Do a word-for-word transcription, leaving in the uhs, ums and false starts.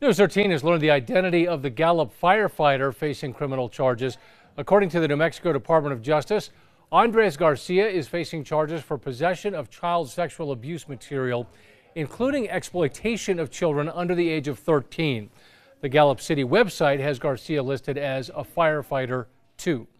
News thirteen has learned the identity of the Gallup firefighter facing criminal charges. According to the New Mexico Department of Justice, Andres Garcia is facing charges for possession of child sexual abuse material, including exploitation of children under the age of thirteen. The Gallup City website has Garcia listed as a firefighter two.